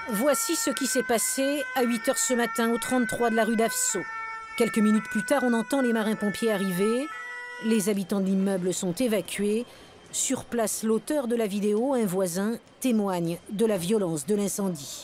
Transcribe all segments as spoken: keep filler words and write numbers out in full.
Voici ce qui s'est passé à huit heures ce matin au trente-trois de la rue d'Avesseau. Quelques minutes plus tard, on entend les marins-pompiers arriver. Les habitants de l'immeuble sont évacués. Sur place, l'auteur de la vidéo, un voisin, témoigne de la violence de l'incendie.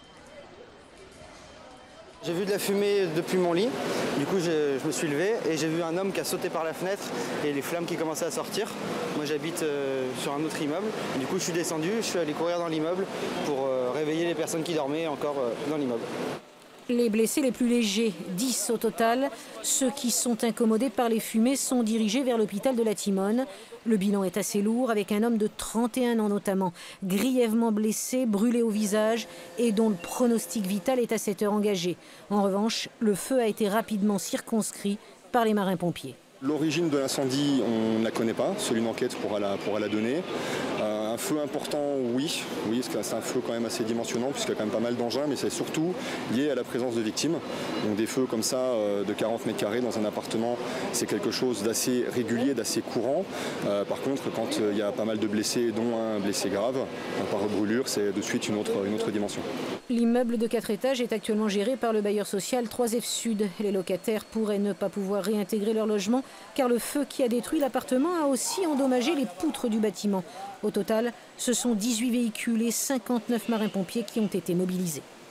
J'ai vu de la fumée depuis mon lit, du coup je, je me suis levé et j'ai vu un homme qui a sauté par la fenêtre et les flammes qui commençaient à sortir. Moi j'habite euh, sur un autre immeuble, du coup je suis descendu, je suis allé courir dans l'immeuble pour euh, réveiller les personnes qui dormaient encore euh, dans l'immeuble. Les blessés les plus légers, dix au total. Ceux qui sont incommodés par les fumées sont dirigés vers l'hôpital de la Timone. Le bilan est assez lourd, avec un homme de trente et un ans notamment, grièvement blessé, brûlé au visage et dont le pronostic vital est à cette heure engagé. En revanche, le feu a été rapidement circonscrit par les marins-pompiers. L'origine de l'incendie, on ne la connaît pas, seule une enquête pourra la, pourra la donner. Euh, un feu important, oui, oui, parce que c'est un feu quand même assez dimensionnant, puisqu'il y a quand même pas mal d'engins, mais c'est surtout lié à la présence de victimes. Donc des feux comme ça, euh, de quarante mètres carrés dans un appartement, c'est quelque chose d'assez régulier, d'assez courant. Euh, par contre, quand il y a pas mal de blessés, dont un blessé grave, par brûlure, c'est de suite une autre, une autre dimension. L'immeuble de quatre étages est actuellement géré par le bailleur social trois F Sud. Les locataires pourraient ne pas pouvoir réintégrer leur logement car le feu qui a détruit l'appartement a aussi endommagé les poutres du bâtiment. Au total, ce sont dix-huit véhicules et cinquante-neuf marins-pompiers qui ont été mobilisés.